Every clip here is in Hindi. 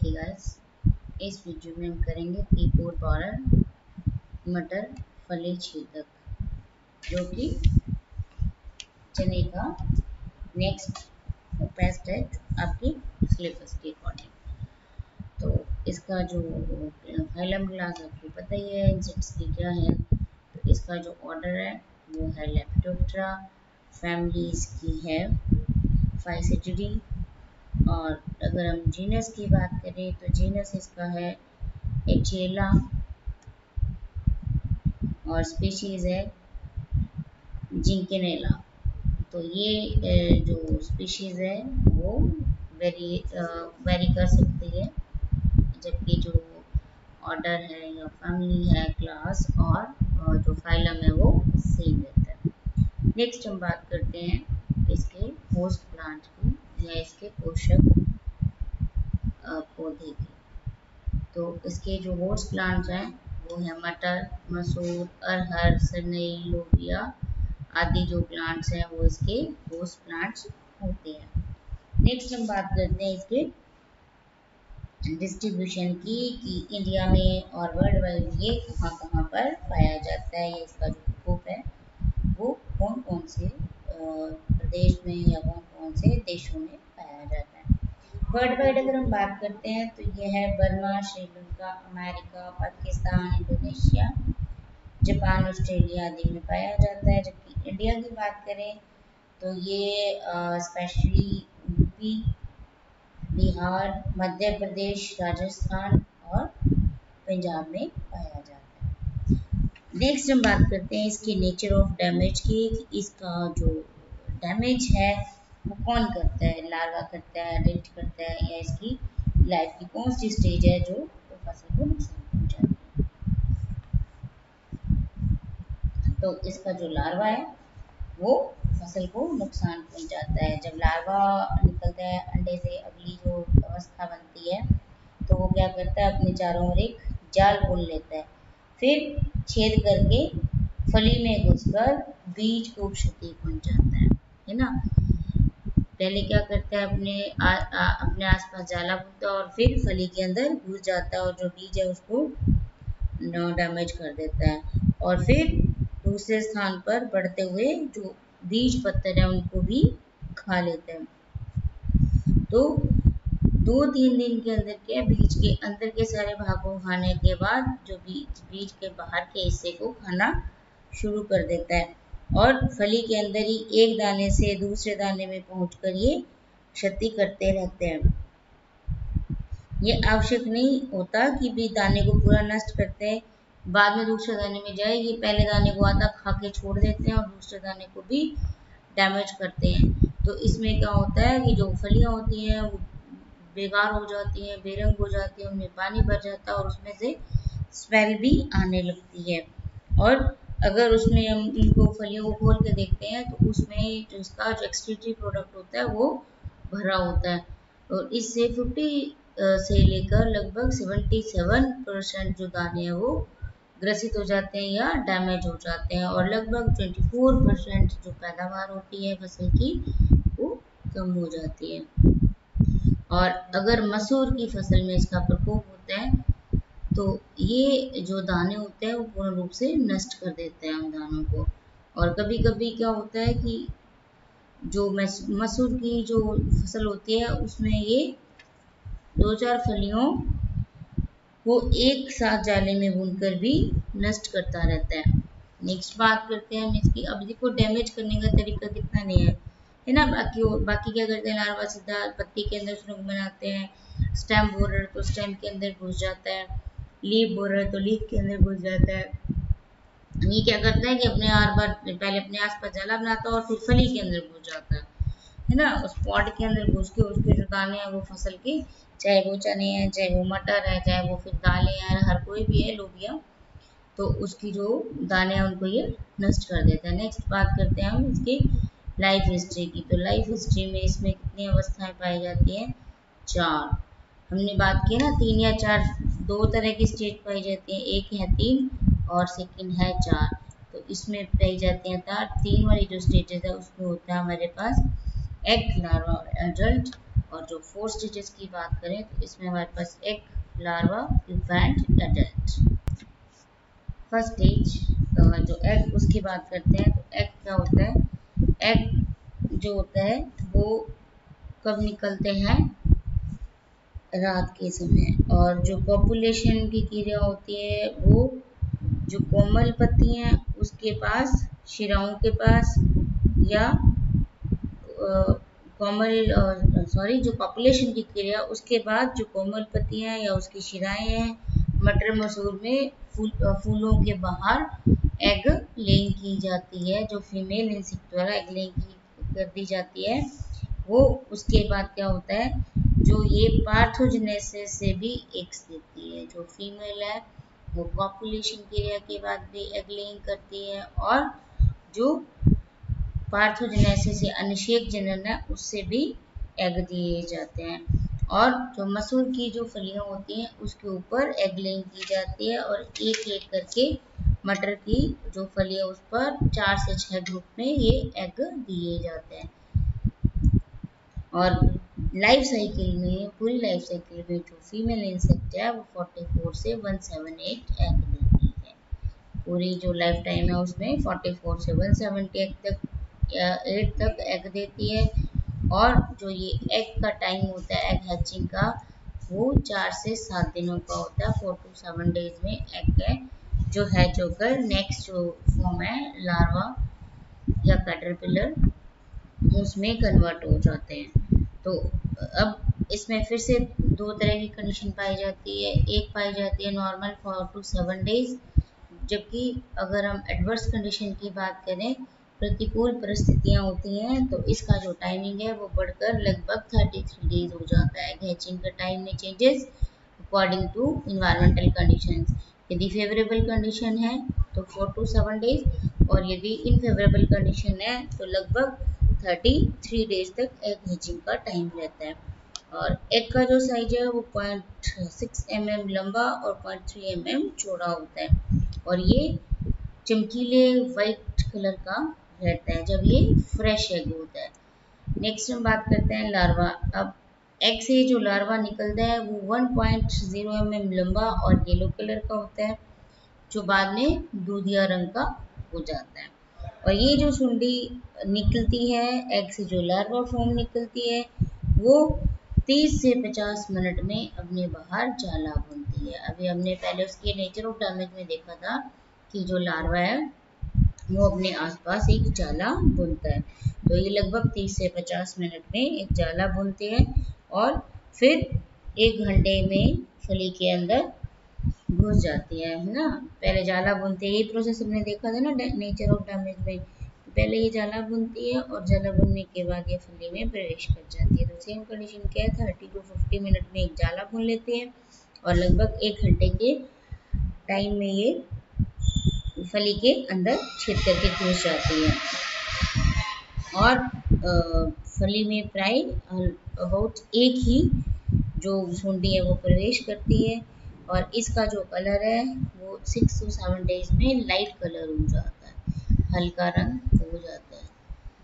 देखिए गाइस, इस वीडियो में हम करेंगे पीपोर बॉर्डर मटर फली छेदक, जो कि चने का नेक्स्ट बेस्ट है आपकी सिलेबस के अकॉर्डिंग। तो इसका जो फाइलम क्लास आपको पता ही है, इंसेक्ट्स की क्या है। तो इसका जो ऑर्डर है वो है लेपिडोप्टेरा, फैमिली इसकी है फाइसेटिडी। और अगर हम जीनस की बात करें तो जीनस इसका है एचेला और स्पीशीज है जिंकेनेला। तो ये जो स्पीशीज है वो वेरी कर सकती है, जबकि जो ऑर्डर है या फैमिली है, क्लास और जो फाइलम है वो सेम रहता है। नेक्स्ट हम बात करते हैं इसके होस्ट प्लांट की या इसके पोषक पौधे की। तो इसके जो होस्ट प्लांट्स हैं वो है मटर, मसूर, अरहर, सनई, लोबिया आदि जो प्लांट्स हैं वो इसके होस्ट प्लांट्स होते हैं। नेक्स्ट हम बात करते हैं इसके डिस्ट्रीब्यूशन की कि इंडिया में और वर्ल्ड वाइड ये कहाँ पर पाया जाता है, या इसका जो प्रकोप है वो कौन कौन से प्रदेश में या कौन कौन से देशों में पाया जाता है। वर्ल्ड वाइड अगर हम बात करते हैं तो ये है Burma, Sri Lanka, America, Pakistan, Indonesia, Japan, Australia आदि में पाया जाता है। जबकि इंडिया की बात करें तो ये स्पेशली यूपी, बिहार, मध्य प्रदेश, राजस्थान और पंजाब में पाया जाता है। नेक्स्ट हम बात करते हैं इसकी नेचर ऑफ डैमेज की, कि इसका जो डैमेज है वो कौन करता है, लार्वा करता है, अडल्ट करता है, या इसकी लाइफ की कौन सी स्टेज है जो फसल को नुकसान पहुंचाती है। तो इसका जो लार्वा है वो फसल को नुकसान पहुंचाता है। जब लार्वा निकलता है अंडे से, अगली जो अवस्था बनती है तो वो क्या करता है, अपने चारों ओर एक जाल बुन लेता है, फिर छेद करके फली में घुसकर बीज को क्षति पहुंचाता है ना। पहले क्या करता है, अपने आसपास जाला बुनता है और फिर फली के अंदर घुस जाता है और जो बीज है उसको डैमेज कर देता है, और फिर दूसरे स्थान पर बढ़ते हुए जो बीज पत्थर है उनको भी खा लेते हैं। तो 2-3 दिन के अंदर क्या, बीज के अंदर के सारे भाग को खाने के बाद जो बीज के बाहर के हिस्से को खाना शुरू कर देता है, और फली के अंदर ही एक दाने से दूसरे दाने में पहुंचकर ये क्षति करते रहते हैं। ये आवश्यक नहीं होता कि भी दाने को पूरा नष्ट करते हैं, बाद में दूसरे दाने में जाए, ये पहले दाने को आधा खा के छोड़ देते हैं और दूसरे दाने को भी डैमेज करते हैं। तो इसमें क्या होता है कि जो फलियां होती हैं वो बेकार हो जाती हैं, बेरंग हो जाती हैं, उनमें पानी भर जाता है और उसमें से स्मेल भी आने लगती है। और अगर उसमें हम इनको फलियों को खोल के देखते हैं तो उसमें जो इसका जो एक्सक्रीटरी प्रोडक्ट होता है वो भरा होता है, और इससे 50 से लेकर लगभग 77% जो दाने हैं वो ग्रसित हो जाते हैं या डैमेज हो जाते हैं, और लगभग 24% जो पैदावार होती है फसल की वो कम हो जाती है। और अगर मसूर की फसल में इसका प्रकोप होता है तो ये जो दाने होते हैं वो पूर्ण रूप से नष्ट कर देते हैं उन दानों को। और कभी कभी क्या होता है कि जो मसूर की जो फसल होती है उसमें ये 2-4 फलियों को एक साथ जाले में बुनकर भी नष्ट करता रहता है। नेक्स्ट बात करते हैं हम इसकी। अब देखो डैमेज करने का तरीका कितना नया है ना। बाकी क्या करते हैं, लार्वा सीधा पत्ती के अंदर सुरंग बनाते हैं, स्टेम बोरर तो स्टेम के अंदर घुस जाता है, लीफ बोरर तो लीफ के अंदर घुस जाता है। ये क्या करता है कि अपने हर बार पहले अपने आसपास जाला बनाता है और फिर फली के अंदर घुस जाता है ना। उस पॉट के अंदर घुस के उसके जो दाने हैं वो फसल के, चाहे वो चने हैं, चाहे वो मटर है, चाहे वो फिर दालें हैं, हर कोई भी है, लोबिया, तो उसकी जो दाने हैं उनको ये नष्ट कर देता है। नेक्स्ट बात करते हैं हम इसकी लाइफ हिस्ट्री की। तो लाइफ हिस्ट्री में इसमें कितनी अवस्थाएं पाई जाती हैं, 4। हमने बात की ना 3 या 4, 2 तरह की स्टेज पाई जाती है, एक है 3 और सेकंड है 4। तो इसमें पाई जाती हैं 3 वाली जो स्टेजेस है उसमें होता है हमारे पास एग, लार्वा और एडल्ट, और जो 4 स्टेजेस की बात करें तो इसमें हमारे पास egg, larva, pupa and adult. First stage जो एग, उसकी बात करते हैं। तो एग क्या होता है? एग जो होता है वो कब निकलते हैं? रात के समय। और जो पॉपुलेशन की क्रिया होती है वो जो कोमल पत्ती हैं उसके पास, शिराओं के पास, या जो पॉपुलेशन की क्रिया उसके बाद जो कोमल पत्तियां या उसकी शिराएं हैं, मटर मसूर में फूलों के बाहर एग लेइंग की जाती है, जो फीमेल इंसेक्ट द्वारा एग लेइंग कर दी जाती है। वो उसके बाद क्या होता है, जो ये पार्थोजेनेसिस से भी एग्स देती है। जो फीमेल है वो कॉपुलेशन क्रिया के बाद भी एग लेइंग करती है, और जो पार्थोजेनेसिस या अनिषेक जनन है उससे भी एग दिए जाते हैं। और जो मसूर की जो फलियां होती हैं उसके ऊपर एग लेइंग की जाती है, और एक एक करके मटर की जो फलियां उस पर 4 से 6 ग्रुप में ये एग दिए जाते हैं। और लाइफ साइकिल में, पूरी लाइफ साइकिल में जो फीमेल इंसेक्ट है वो 44 से 178 एग देती है। पूरी जो लाइफ टाइम है उसमें 44 से 178 तक एग देती है। और जो ये एग का टाइम होता है एग हैचिंग का, वो 4 से 7 दिनों का होता है। 4 to 7 डेज में एग है जो हैच होकर नेक्स्ट जो फॉर्म है लार्वा या कैटरपिलर, उसमें कन्वर्ट हो जाते हैं। तो अब इसमें फिर से 2 तरह की कंडीशन पाई जाती है। एक पाई जाती है नॉर्मल 4 to 7 डेज, जबकि अगर हम एडवर्स कंडीशन की बात करें, प्रतिकूल परिस्थितियां होती हैं, तो इसका जो टाइमिंग है वो बढ़कर लगभग 33 डेज हो जाता है। हैचिंग का टाइम में changes according to environmental conditions. यदि फेवरेबल कंडीशन है तो 4 to 7 डेज, और यदि इनफेवरेबल कंडीशन है तो लगभग 33 डेज तक एग हैचिंग का टाइम रहता है। और एग का जो साइज है वो 0.6 mm लंबा और 0.3 mm चौड़ा होता है, और ये चमकीले वाइट कलर का रहता है जब ये फ्रेश एग होता है। नेक्स्ट हम बात करते हैं लार्वा। अब एग से जो लार्वा निकलता है वो 1.0 mm लंबा और येलो कलर का होता है, जो बाद में दूधिया रंग का हो जाता है। और ये जो सुंडी निकलती है, एग से जो लार्वा फॉर्म निकलती है, वो 30 से 50 मिनट में अपने बाहर जाला बुनती है। अभी हमने पहले उसके नेचर ऑफ डैमेज में देखा था कि जो लार्वा है वो अपने आसपास एक जाला बुनता है। तो ये लगभग 30 से 50 मिनट में एक जाला बुनते हैं, और फिर 1 घंटे में फली के अंदर घुस जाती है ना। पहले जाला बुनते हैं, यही प्रोसेस हमने देखा था ना नेचर ऑफ डैमेज में। पहले ये जाला बुनती है और जाला बुनने के बाद ये फली में प्रवेश कर जाती है। तो सेम कंडीशन क्या है, 30 to 50 मिनट में एक जाला बुन लेते हैं, और लगभग 1 घंटे के टाइम में ये फली के अंदर छेद करके घुस जाती है। और फली में प्राय अबाउट एक ही जो सुंडी है वो प्रवेश करती है, और इसका जो कलर है वो 6 to 7 डेज में लाइट कलर हो जाता है, हल्का रंग हो जाता है।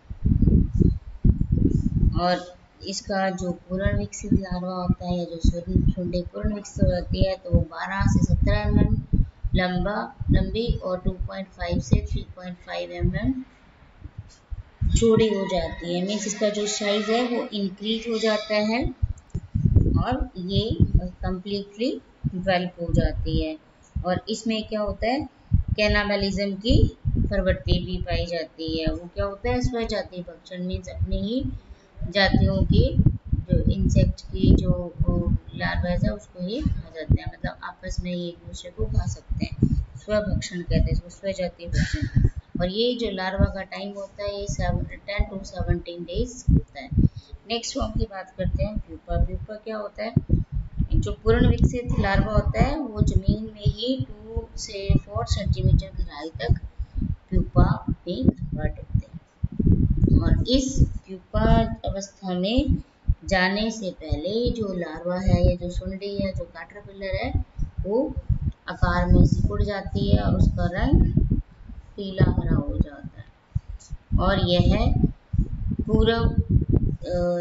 और इसका जो पूर्ण विकसित लार्वा होता है, या जो सुंडी पूर्ण विकसित हो जाती है, तो वो 12 से 17 mm लंबी और 2.5 से 3.5 mm चौड़ी हो जाती है। मीन्स इसका जो साइज है वो इंक्रीज हो जाता है, और ये कम्प्लीटली डेवलप हो जाती है। और इसमें क्या होता है, कैनाबलिज्म की प्रवृत्ति भी पाई जाती है। वो क्या होता है, स्वजाति भक्षण, मीन्स अपने ही जातियों की जो इंसेक्ट की जो लार्वाज है उसको ही खा जाते हैं, मतलब आपस में ही एक दूसरे को खा सकते हैं। स्वभक्षण कहते हैं इसको, स्वजाति भक्षण। और ये जो लार्वा का टाइम होता है ये 10 to 17 डेज होता है। नेक्स्ट फॉर्म की बात करते हैं प्यूपा। प्यूपा क्या होता है, जो पूर्ण विकसित लार्वा होता है वो जमीन में ही 2 से 4 सेंटीमीटर गहराई तक प्यूपा में कन्वर्ट होते हैं। और इस प्यूपा अवस्था में जाने से पहले जो लार्वा है या जो सुंडी है, जो कैटरपिलर है, वो आकार में सिकुड़ जाती है और उसका रंग पीला हरा हो जाता है। और यह पूर्व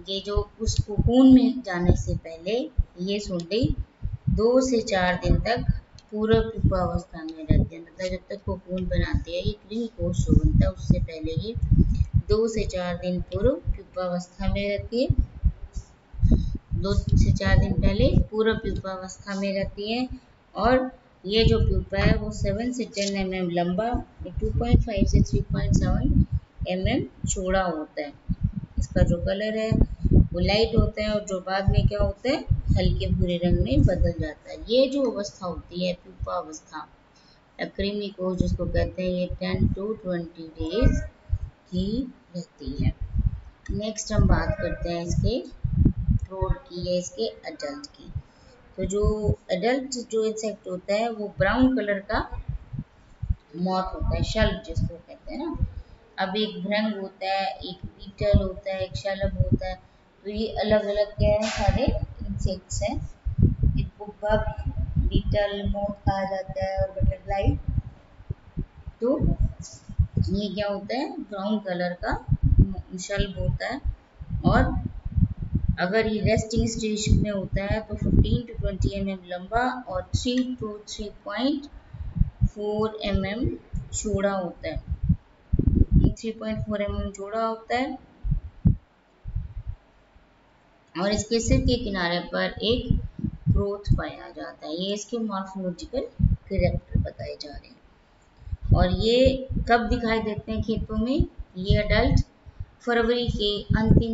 ये जो उस कोकून में जाने से पहले ये सुंडी 2 से 4 दिन तक पूर्व पुष्पावस्था में रहती है। मतलब जब तक कोकून बनाती है, ये कृमि कोश जो बनता है उससे पहले ये 2 से 4 दिन पूर्व पुष्पावस्था में रहती है। 2 से 4 दिन पहले पूर्व प्यूपावस्था में रहती है और ये जो प्यूपा है वो 7 से 10 mm लंबा, 2.5 से 3.7 mm चौड़ा होता है। इसका जो कलर है वो लाइट होता है और जो बाद में क्या होता है, हल्के भूरे रंग में बदल जाता है। ये जो अवस्था होती है प्यूपा अवस्था, कृमि कोश जिसको कहते हैं, ये 10 to 20 डेज की रहती है। नेक्स्ट हम बात करते हैं इसके प्रोड की या इसके अडल्ट की। तो जो अडल्ट जो इंसेक्ट होता है वो ब्राउन कलर का मॉथ होता है, शल्ब जिसको कहते हैं ना। अब एक भृंग होता है, एक बीटल होता है, एक शलभ होता है। तो ये अलग अलग क्या है, सारे इंसेक्ट्स हैं जिनको बग, बीटल, मॉथ कहा जाता है और बटरफ्लाई। तो ये क्या होता है, ब्राउन कलर का शल्ब होता है और अगर ये रेस्टिंग स्टेज में होता है तो 15 to 20 mm लंबा और 3 to 3.4 mm चौड़ा होता है। 3.4 mm चौड़ा होता है और इसके सिर के किनारे पर एक ग्रोथ पाया जाता है। ये इसके मॉर्फोलॉजिकल कैरेक्टर बताए जा रहे हैं। और ये कब दिखाई देते हैं खेतों में, ये अडल्ट फरवरी के अंतिम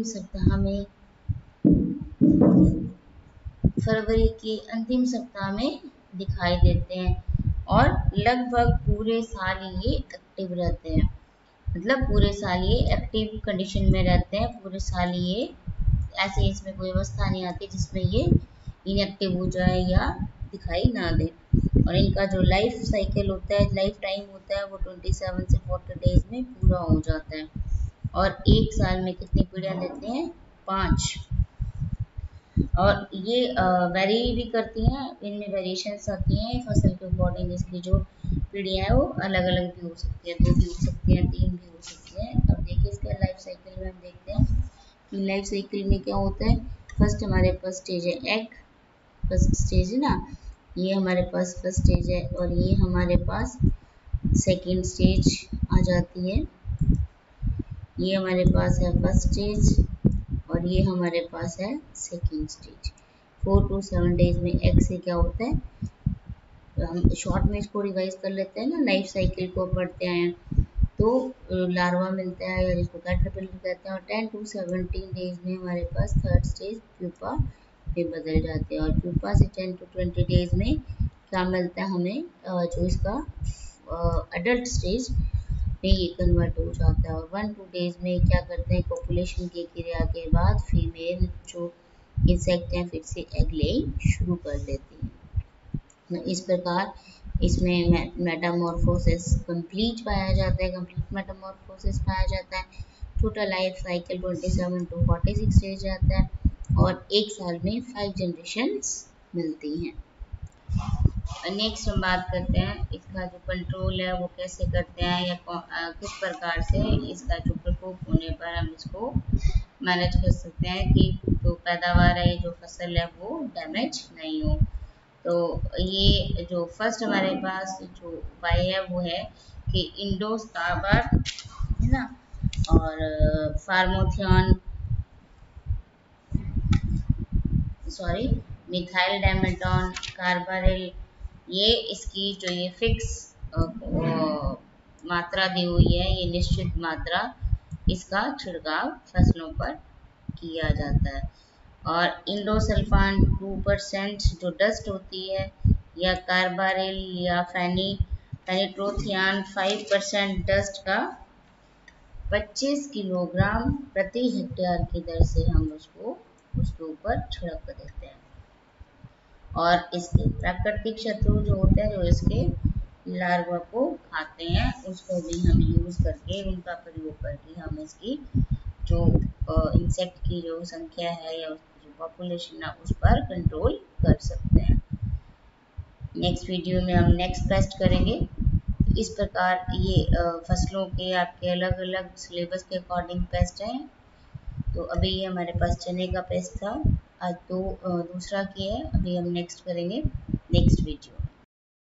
सप्ताह में दिखाई देते हैं और लगभग पूरे साल ये एक्टिव रहते हैं। मतलब पूरे साल ये एक्टिव कंडीशन में रहते हैं, पूरे साल ये ऐसे इसमें कोई अवस्था नहीं आती जिसमें ये इनएक्टिव हो जाए या दिखाई ना दे। और इनका जो लाइफ साइकिल होता है, लाइफ टाइम होता है, वो 27 से 40 डेज में पूरा हो जाता है। और एक साल में कितनी पीढ़ियां देते हैं, 5। और ये वेरी भी करती हैं, इनमें वेरिएशंस आती हैं फसल के अकॉर्डिंग। इसकी जो पीढ़ियां है वो अलग अलग भी हो सकती है, 2 भी हो सकती हैं, 3 भी हो सकती हैं। अब देखिए इसका लाइफ साइकिल में हम देखते हैं कि लाइफ साइकिल में क्या होता है। फर्स्ट हमारे पास स्टेज है एग, फर्स्ट स्टेज है ना, ये हमारे पास फर्स्ट स्टेज है और ये हमारे पास सेकेंड स्टेज आ जाती है। ये हमारे पास है फर्स्ट स्टेज और ये हमारे पास है सेकेंड स्टेज। 4 to 7 डेज में एग से क्या होता है, हम शॉर्ट में इसको रिवाइज कर लेते हैं ना, लाइफ साइकिल को पढ़ते हैं। तो लार्वा मिलता है या जिसको कैटरपिलर कहते हैं और 10 to 17 डेज में हमारे पास थर्ड स्टेज प्यूपा में बदल जाते हैं। और प्यूपा से 10 to 20 डेज में क्या मिलता है हमें, जो इसका अडल्ट स्टेज में ये कन्वर्ट हो जाता है। और 1-2 डेज में क्या करते हैं, कोपुलेशन की क्रिया के बाद फीमेल जो इंसेक्ट हैं फिर से एग लेइंग शुरू कर देती हैं। इस प्रकार इसमें मेटामॉर्फोसिस कंप्लीट पाया जाता है, कंप्लीट मेटामॉर्फोसिस पाया जाता है। Total life cycle 27 to 46 days जाता है और एक साल में 5 जनरेशंस मिलती हैं। नेक्स्ट हम बात करते हैं इसका जो कंट्रोल है वो कैसे करते हैं या किस प्रकार से इसका जो प्रकोप होने पर हम इसको मैनेज कर सकते हैं कि जो पैदावार है, जो फसल है वो डैमेज नहीं हो। तो ये जो फर्स्ट हमारे पास जो उपाय है वो है कि इंडोस्टार्बर है ना और मिथाइल डायमेटॉन कार्बारिल, ये इसकी जो ये फिक्स मात्रा दी हुई है, ये निश्चित मात्रा, इसका छिड़काव फसलों पर किया जाता है। और इंडोसल्फान 2% जो डस्ट होती है या कार्बारिल या फेनिट्रोथियान 5% डस्ट का 25 किलोग्राम प्रति हेक्टेयर की दर से हम उसके ऊपर छिड़क देते हैं। और इसके प्राकृतिक शत्रु जो होते हैं, जो इसके लार्वा को खाते हैं, उसको भी हम यूज करके, उनका प्रयोग करके हम इसकी जो इंसेक्ट की जो संख्या है या उसकी जो पॉपुलेशन है उस पर कंट्रोल कर सकते हैं। नेक्स्ट वीडियो में हम नेक्स्ट पेस्ट करेंगे। इस प्रकार ये फसलों के आपके अलग अलग सिलेबस के अकॉर्डिंग पेस्ट हैं। तो अभी ये हमारे पास चने का पेस्ट था, आज दूसरा किया है, अभी हम नेक्स्ट करेंगे नेक्स्ट वीडियो।